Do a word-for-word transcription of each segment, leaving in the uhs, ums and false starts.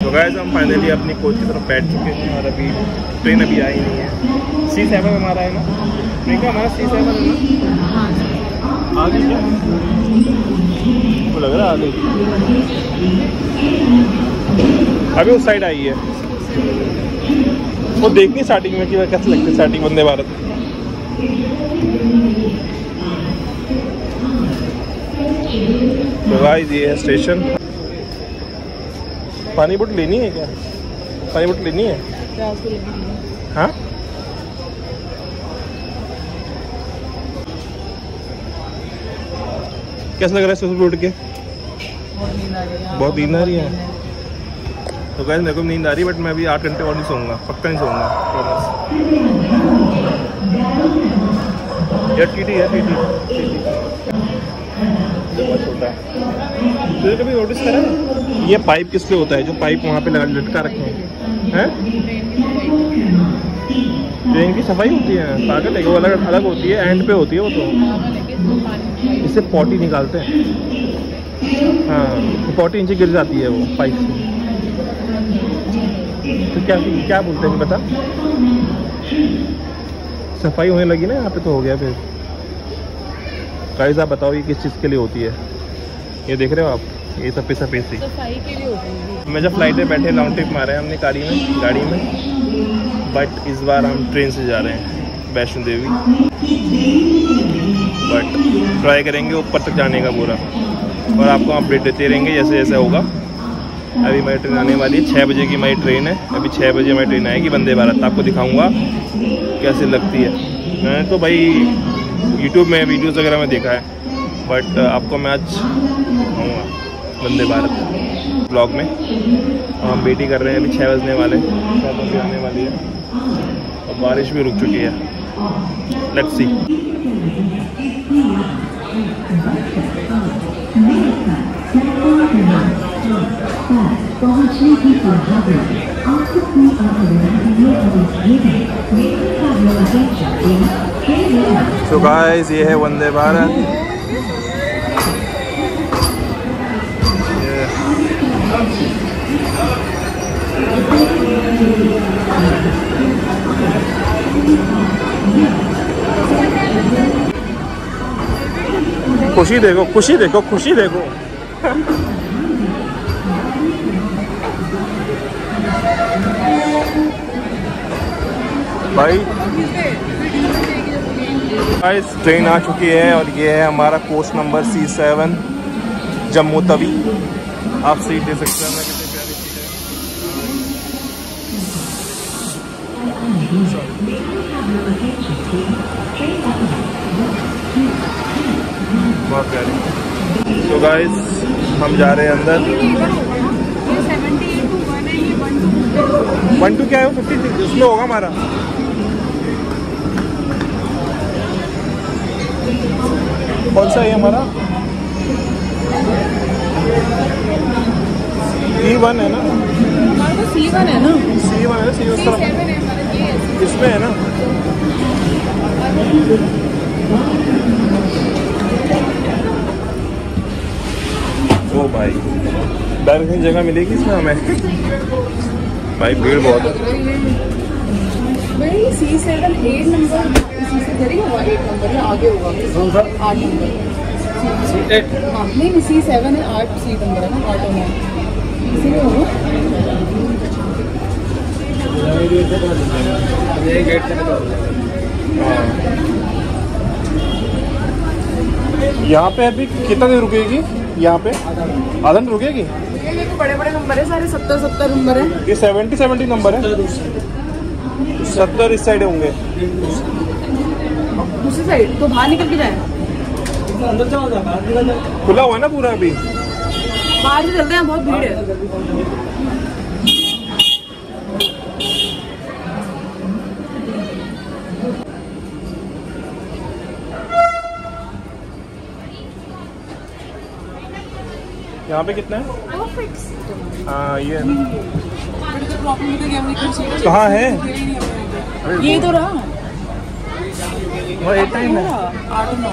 तो गाइस हम फाइनली अपनी कोच की तरफ बैठ चुके हैं और अभी ट्रेन अभी आई नहीं है। सी सेवन हमारा है ना, ट्रेन का हमारा सी सेवन है ना, आगे क्या तो लग रहा है आगे, अभी उस साइड आई है। वो देखनी स्टार्टिंग में कि कैसे लगती है स्टार्टिंग वंदे भारत। तो गाइस ये है स्टेशन। पानी बोतल लेनी है क्या? पानी बोतल लेनी है? हाँ कैसा लग रहा है सुबह उठ के? बहुत नींद आ रही है। तो गाइस मेरे को नींद आ रही है, बट मैं अभी आठ घंटे और नहीं सोऊंगा, पक्का नहीं सोऊंगा। यार टीटी है, टीटी बहुत छोटा है। तुझे कभी नोटिस करा ये पाइप किस लिए होता है? जो पाइप वहाँ पे लटका रखे हैं, हैं? ट्रेन की सफाई होती है, पागल है, वो अलग अलग होती है, एंड पे होती है वो। तो इससे पॉटी निकालते हैं। हाँ पॉटी नीचे गिर जाती है वो पाइप से। तो क्या क्या बोलते हैं बता? सफाई होने लगी ना यहाँ पे, तो हो गया फिर। गाइस आप बताओ ये किस चीज़ के लिए होती है? ये देख रहे हो आप, ये सब पैसा पैसी सफाई के लिए होती है। मैं जब फ्लाइट में बैठे लॉन्ग ट्रिप मारे हैं हमने गाड़ी में गाड़ी में बट इस बार हम ट्रेन से जा रहे हैं वैष्णो देवी। बट ट्राई करेंगे ऊपर तक जाने का पूरा, और आपको अपडेट देते रहेंगे जैसे जैसे होगा। अभी मेरी ट्रेन आने वाली है, छः बजे की मेरी ट्रेन है। अभी छः बजे मेरी ट्रेन आएगी वंदे भारत। आपको दिखाऊंगा कैसे लगती है। मैंने तो भाई यूट्यूब में वीडियोस वगैरह में देखा है, बट आपको मैं आज दिखाऊंगा वंदे भारत ब्लॉग में। हम वेट ही कर रहे हैं, अभी छः बजने वाले, छः बजे आने वाली है और बारिश भी रुक चुकी है। Let's see. सो गाइस ये है वंदे भारत। खुशी देखो, खुशी देखो, खुशी देखो। भाई गाइस ट्रेन आ चुकी है और ये है हमारा coach number C seven Jammu Tawi. आप सीट दे सकते हैं, कितनी प्यारी सीट है, बहुत प्यारी। तो गाइस हम जा रहे हैं अंदर। वन टू क्या है? फिफ्टी सिक्स उसमें होगा हमारा। कौन सा है हमारा? ई वन है ना? हमारा तो सी वन है ना? सी वन है ना? सी वन इसमें है ना? ओ भाई बैठने की जगह मिलेगी इसमें हमें? भाई भीड़ बहुत है। भाई सी सेवन एट नंबर इसी से करेगा, एट नंबर है आगे होगा। आठ नंबर एट हाँ नहीं नहीं सी सेवन है, आठ सीट नंबर है ना, आठ नंबर इसी में होगा। यहाँ पे अभी कितना देर रुकेगी? यहाँ पे आधा घंटा रुकेगी। देखो बड़े बड़े नंबर है सारे, सत्तर सत्तर नंबर है। ये सेवेंटी सेवेंटी नंबर है, सत्तर इस साइड होंगे। दूसरी साइड तो बाहर निकल के जाए, खुला हुआ है ना पूरा अभी? बाहर से चलते हैं, बहुत भीड़ है। यहाँ पे कितना है? हाँ ये प्रॉब्लम कहाँ है? ये तो रहा। वो एट टाइम है। आठ नौ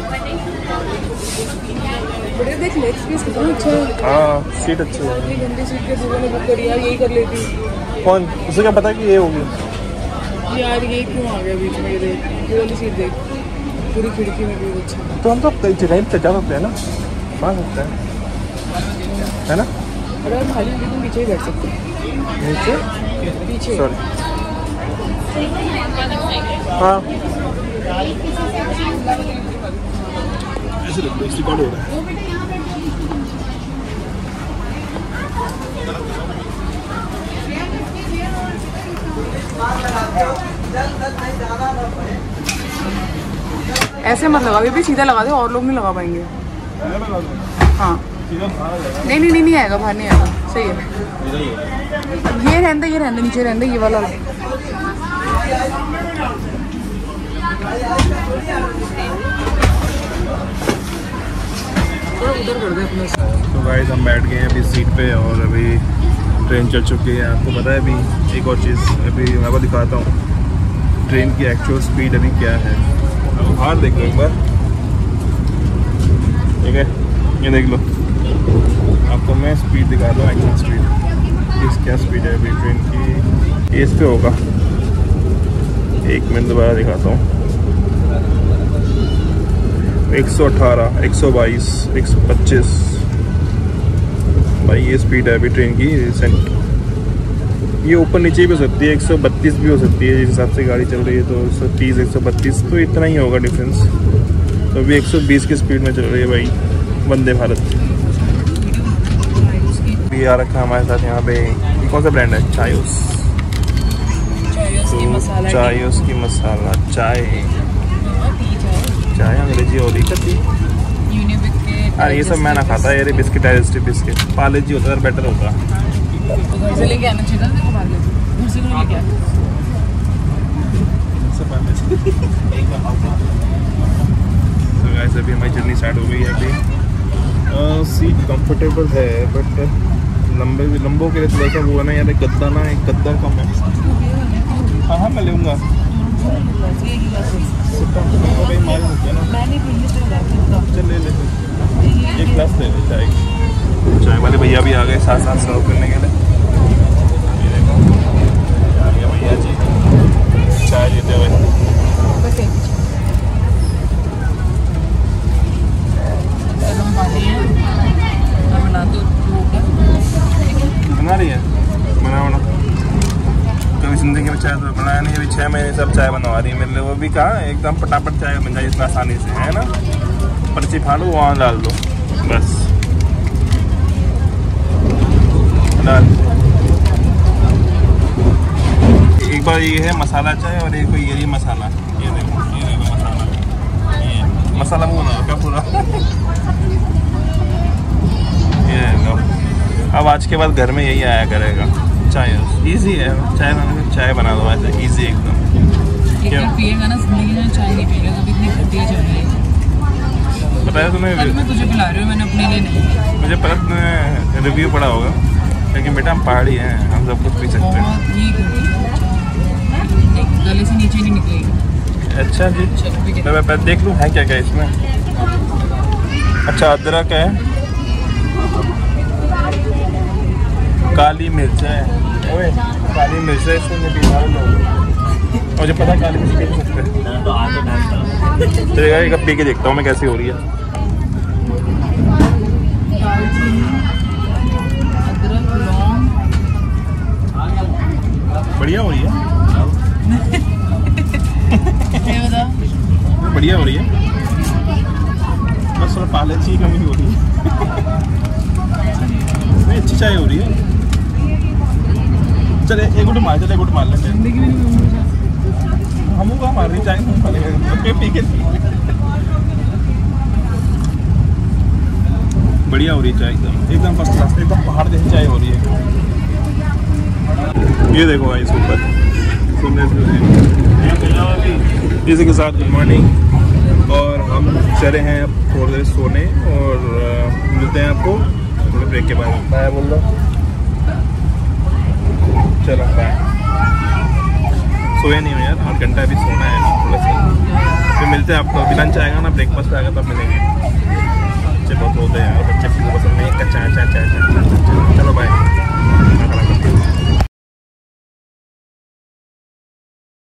बड़े देख लेग स्पेस कितना अच्छा है। हाँ सीट अच्छी है। ये गंदी सीट के दूसरे ने बुक करी यार, यही कर लेती। कौन उसे क्या पता कि ये होगी यार, ये क्यों आ गया बीच में? ये देख, ये वाली सीट देख, पूरी खिड़की में भी अच्छा। तो हम तो कई जगह पे जा सकते हैं ना, आ सकते हैं है ना। अरे हम खाली तुम पीछे ही बैठ सकते हैं। नीचे पीछे सॉरी। हाँ ऐसे रिकॉर्ड हो रहा है। ऐसे मत लगा, भी सीधा लगा दे, और लोग नहीं लगा पाएंगे। हाँ नहीं नहीं नहीं नहीं आएगा, बाहर नहीं आएगा। सही है, ये रहने ये रहने नीचे रहने ये वाला। उधर कर दे अपने। तो गाइस हम बैठ गए हैं अभी सीट पे और अभी ट्रेन चल चुकी है। आपको पता है अभी एक और चीज़ अभी मैं आपको दिखाता हूँ ट्रेन की एक्चुअल स्पीड अभी क्या है। अब बाहर देखो एक बार, ठीक है ये देख लो, आपको मैं स्पीड दिखा दूँ एक्चुअल स्पीड। इस क्या स्पीड है अभी ट्रेन की, इस पे होगा। एक मिनट दोबारा दिखाता हूँ। एक सौ अठारह, एक सौ बाईस, एक सौ पच्चीस, भाई ये स्पीड है अभी ट्रेन की रिसेंट। ये ऊपर नीचे भी हो सकती है, एक सौ बत्तीस भी हो सकती है जिस हिसाब से गाड़ी चल रही है। तो एक सौ तीस, एक सौ बत्तीस तो इतना ही होगा डिफरेंस। तो अभी एक सौ बीस की स्पीड में चल रही है भाई वंदे भारत। भी आ रखा है हमारे साथ यहाँ पे, ये कौन सा ब्रांड है? चायोस। चायोस की मसाला चाय, चाय अंग्रेजी और ही करती। अरे ये सब मैं ना खाता, ये biscuit digestive biscuit. Parle G होता है बेटर होता। घर से लेके आना चाहिए था, पार्ले घर से क्यों लेके आना? तो गाइस अभी हमारी जर्नी स्टार्ट हो गई है। अभी सीट कंफर्टेबल है बट लंबे लंबों के लिए थोड़ा सा वो है ना यार, गद्दा ना एक गद्दा कम है। हाँ हाँ मैं लूँगा। चल ले ले एक गिलास ले ले चाय। चाय वाले भैया भी आ गए साथ साथ सर्व करने के लिए। ये देखो आ गया भैया जी चाय देते हुए। बना रही है बना बना कभी जिंदगी में चाय तो बनाया नहीं। अभी छः महीने सब चाय बनवा रही है मेरे लिए। वो भी कहा एकदम फटाफट चाय बन जाए इतना आसानी से, है ना। पर्ची फाड़ो वहाँ डाल दो बस डाल। एक बार ये है मसाला चाय और एक ये ये मसाला, ये देखो ये देखो मसाला, ये मसाला वो ना क्या पूरा। ये लो अब आज के बाद घर में यही आया करेगा चाय। इजी है चाय बनाने, चाय बना दो ऐसे इजी एकदम। क्या पिएगा ना जिंदगी में चाय नहीं पिएगा कभी, इतनी घटिया चल रही है। पता है तुम्हें? कल मैं तुझे पिला रही हूँ, मैंने अपने लिए नहीं। मुझे पता तुम्हें रिव्यू पड़ा होगा, लेकिन बेटा हम पहाड़ी हैं, हम सब कुछ पी सकते हैं। बहुत ही घटिया, गले से नीचे नहीं निकलेगी। अच्छा जी मैं मैं देख लूँ है क्या क्या इसमें। अच्छा अदरक है, काली मिर्च है। ओए काली मिर्च है इसमें बीमार लोग, मुझे पता काली मिर्च पी सकते हैं। चलेगा एक पी के देखता हूँ मैं कैसी हो रही है। बढ़िया हो रही है। बढ़िया हो रही है, बस थोड़ा पाले की कमी हो रही है। नहीं अच्छी चाय हो रही है। चले एक गुट मार चले गुट मार लेते हैं। हम लोग मार रही चाय पी के। बढ़िया हो रही है चाय एकदम एकदम फर्स्ट क्लास, एकदम पहाड़ जैसी चाय हो रही है। ये देखो भाई ऊपर सुनने इसी के साथ गुड मॉर्निंग। और हम चले हैं अब थोड़ी देर सोने और मिलते हैं आपको थोड़े ब्रेक के बाद। बाय बोल दो, चलो बाय। सोया नहीं हो यार, आठ घंटा अभी सोना है थोड़ा सा। मिलते हैं आपको, अभी लंच आएगा ना, ब्रेकफास्ट आएगा तब मिलेंगे। बच्चे बहुत होते हैं और बच्चे पसंद नहीं, कच्चा चाय चाय चाय। चलो बाय।